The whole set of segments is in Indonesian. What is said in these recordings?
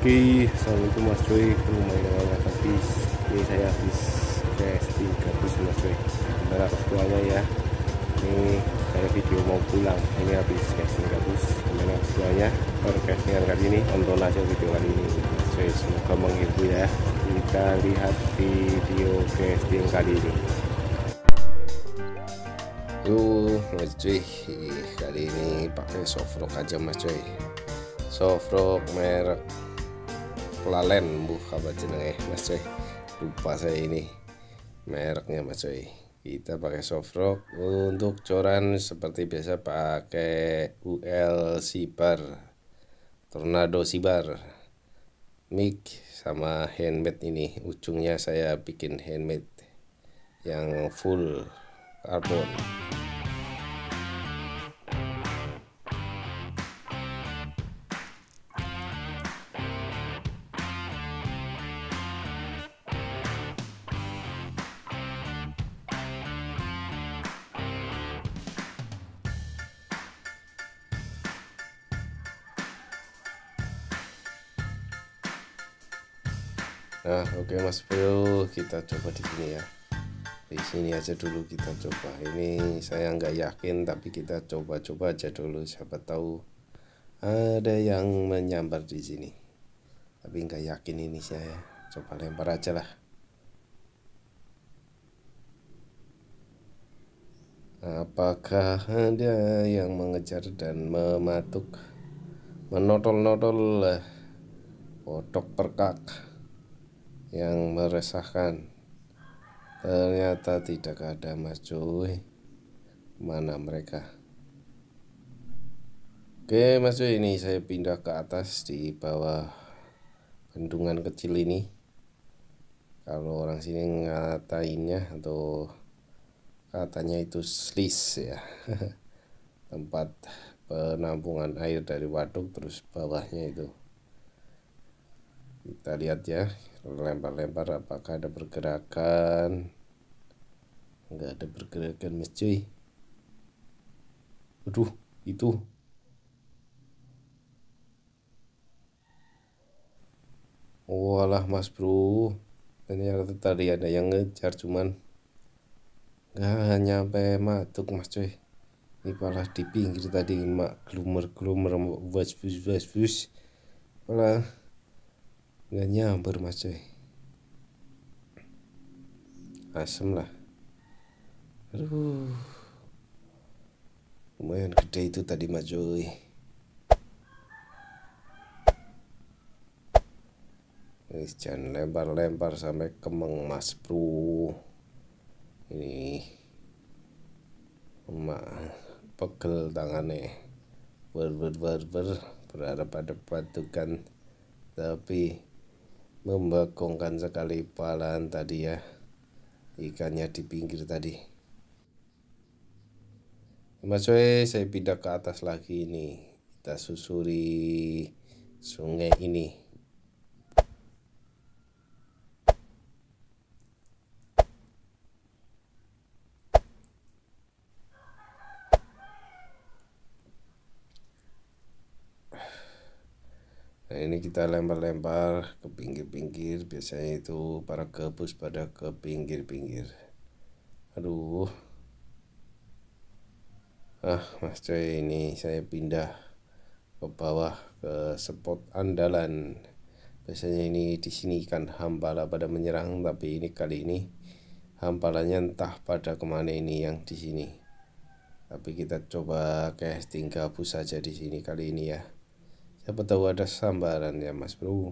Oke, assalamualaikum mas cuy. Kembali dengan mas habis. Ini saya habis casting gabus mas cuy. Sebentar atas doanya ya. Ini saya video mau pulang. Ini habis casting gabus. Sebentar atas doanya. Per castingan kali ini, tonton aja video kali ini mas cuy. Semoga menghibur ya. Kita lihat video casting kali ini. Mas cuy, kali ini pakai Sofrock aja mas cuy. Sofrock merek Lalen, apa jenenge mas cuy, lupa saya ini mereknya mas cuy. Kita pakai Sofrock. Untuk coran seperti biasa pakai UL Sibar, Tornado Sibar, mic sama handmade. Ini ujungnya saya bikin handmade yang full karbon. Nah, oke mas bro, kita coba di sini ya. Di sini aja dulu kita coba. Ini saya nggak yakin, tapi kita coba-coba aja dulu. Siapa tahu ada yang menyambar di sini. Tapi nggak yakin ini saya. Coba lempar aja lah. Apakah ada yang mengejar dan mematuk, menodol-nodol kodok perkak yang meresahkan? Ternyata tidak ada mas cuy. Mana mereka? Oke mas cuy, ini saya pindah ke atas di bawah bendungan kecil ini. Kalau orang sini ngatainnya atau katanya itu slis ya. Tempat penampungan air dari waduk, terus bawahnya itu. Kita lihat ya, lempar-lempar apakah ada pergerakan. Nggak ada pergerakan mas cuy. Aduh, itu walah mas bro, ternyata tadi ada yang ngejar, cuman nggak nyampe matuk mas cuy. Ini malah di pinggir tadi, mak glumer-glumer bus malah nggak nyamber mas cuy. Asem lah. Aduh, lumayan gede itu tadi mas cuy. Jangan lempar-lempar sampai kemeng mas bro. Ini emak pegel tangannya, berharap ada patukan, tapi membagongkan sekali palan tadi ya, ikannya di pinggir tadi. Mas cuy, saya pindah ke atas lagi nih. Kita susuri sungai ini. Nah ini kita lempar-lempar ke pinggir-pinggir. Biasanya itu para gabus pada ke pinggir-pinggir. Aduh, mas coy, ini saya pindah ke bawah ke spot andalan. Biasanya ini di sini kan hampala pada menyerang, tapi ini kali ini hampalannya entah pada kemana ini yang di sini. Tapi kita coba casting gabus saja di sini kali ini ya. Siapa tahu ada sambaran ya mas bro,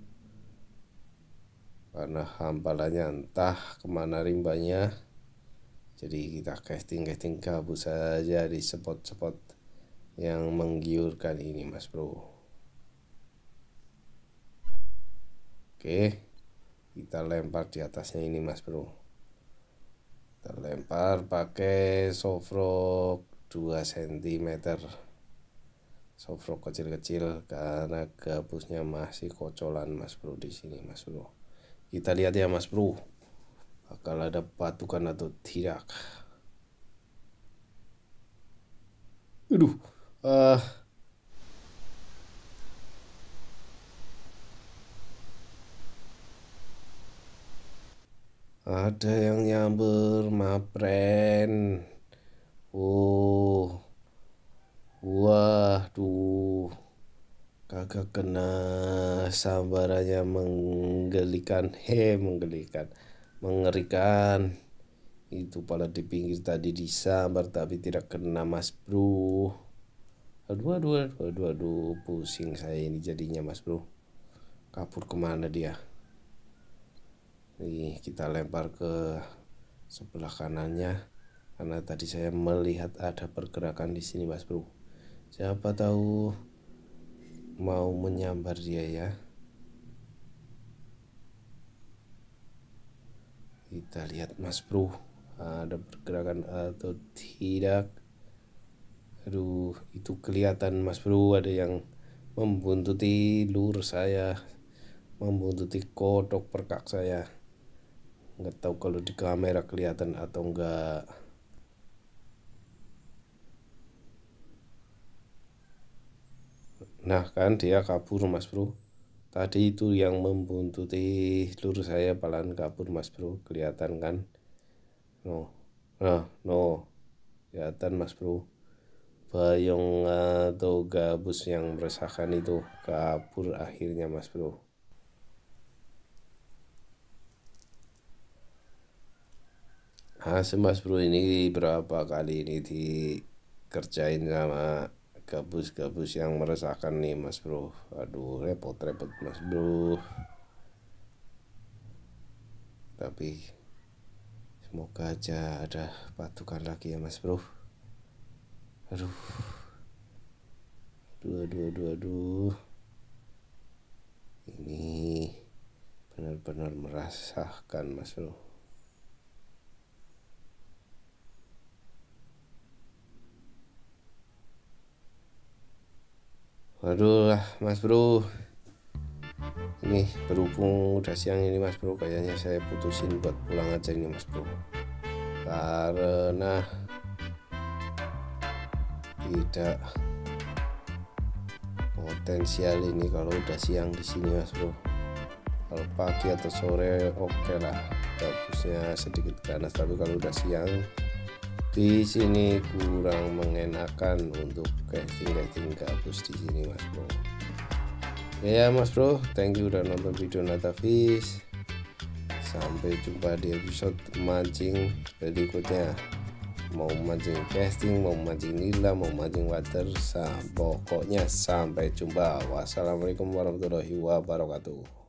karena hampalannya entah kemana rimbanya. Jadi kita casting gabus saja di spot-spot yang menggiurkan ini mas bro. Oke, kita lempar di atasnya ini mas bro. Kita lempar pakai Sofrock 2 cm. Sofrock kecil-kecil karena gabusnya masih kocolan mas bro di sini mas bro. Kita lihat ya mas bro, bakal ada patukan atau tidak. Aduh, Ada yang nyamber, mapren. Oh, waduh, kagak kena sambarannya, menggelikan, mengerikan. Itu pala di pinggir tadi disambar tapi tidak kena, Mas Bro. Aduh, pusing saya ini jadinya, Mas Bro. Kabur kemana dia? Nih, kita lempar ke sebelah kanannya karena tadi saya melihat ada pergerakan di sini, Mas Bro. Siapa tahu mau menyambar dia ya. Kita lihat, Mas Bro, ada pergerakan atau tidak. Aduh, itu kelihatan, Mas Bro, ada yang membuntuti lur saya, membuntuti kodok perkak saya. Nggak tahu kalau di kamera kelihatan atau enggak. Nah kan dia kabur, Mas Bro. Tadi itu yang membuntuti lur saya pelan kabur, Mas Bro. Kelihatan kan? No, kelihatan, Mas Bro. Bayong atau gabus yang meresahkan itu kabur akhirnya, Mas Bro. Mas Bro, ini berapa kali ini dikerjain sama gabus-gabus yang meresahkan nih, Mas Bro. Aduh, repot-repot, Mas Bro. Tapi semoga aja ada patukan lagi ya, Mas Bro. Aduh. Ini benar-benar merasakan, Mas Bro. Waduh lah, Mas Bro. Ini berhubung udah siang ini, Mas Bro, kayaknya saya putusin buat pulang aja ini, Mas Bro. Karena tidak potensial ini kalau udah siang di sini, Mas Bro. Kalau pagi atau sore oke lah, gabusnya sedikit ganas, tapi kalau udah siang di sini kurang mengenakan untuk casting gabus di sini, Mas Bro. Ya, Mas Bro, thank you udah nonton video Natafish. Sampai jumpa di episode mancing berikutnya. Mau mancing casting, mau mancing nila, mau mancing water, pokoknya sampai jumpa. Wassalamualaikum warahmatullahi wabarakatuh.